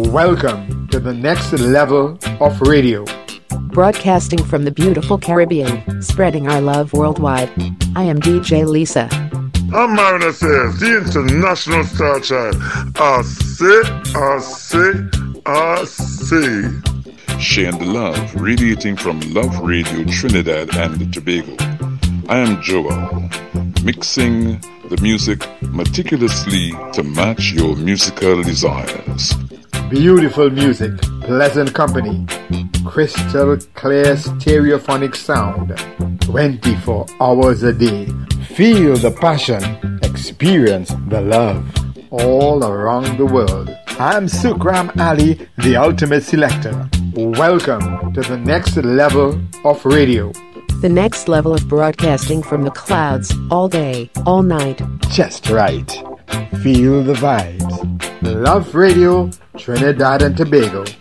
Welcome to the next level of radio. Broadcasting from the beautiful Caribbean, spreading our love worldwide. I am DJ Lisa. I'm Marina Says, the international star child. I say. Sharing the love, radiating from Love Radio Trinidad and Tobago. I am Joel, mixing the music meticulously to match your musical desires. Beautiful music, pleasant company, crystal clear stereophonic sound, 24 hours a day. Feel the passion, experience the love, all around the world. I'm Sukram Ali, the ultimate selector. Welcome to the next level of radio. The next level of broadcasting from the clouds, all day, all night. Just right. Feel the vibes. Love Radio, Trinidad and Tobago.